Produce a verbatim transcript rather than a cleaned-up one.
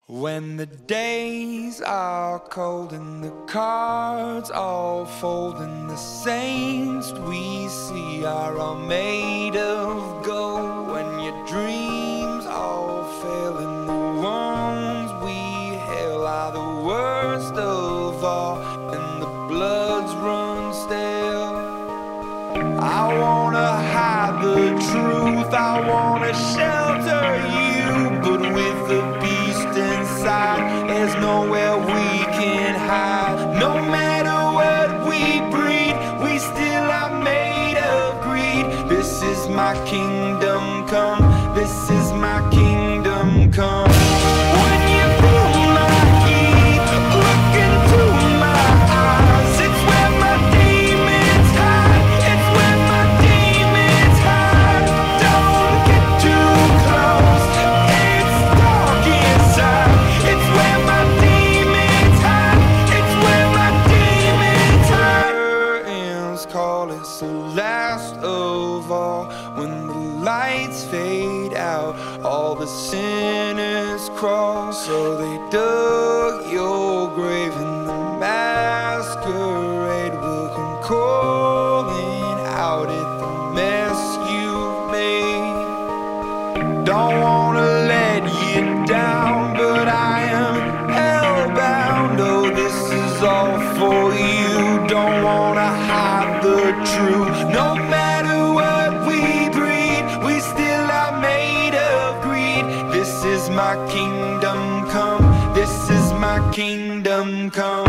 When the days are cold and the cards all fold and the saints we see are all made of gold, when your dreams all fail and the ones we hail are the worst of all and the bloods run stale, I wanna hide the truth, I wanna shelter you, but with the beast inside, there's nowhere we can hide. No matter what we breed, we still are made of greed. This is my kingdom come, this is my kingdom come. When you feel my heat, look into my eyes, it's where my demons hide, it's where my demons hide. Don't get too close, it's dark inside, it's where my demons hide, it's where my demons hide. Curtains call, it's the last of all. When the lights fade out, all the sinners crawl. So they dug your grave and the masquerade will come calling out at the mess you've made. Don't wanna let you down, but I am hellbound. Oh, this is all for you. Don't wanna hide the truth. No matter what we breed, we still are made of greed. This is my kingdom come, this is my kingdom come.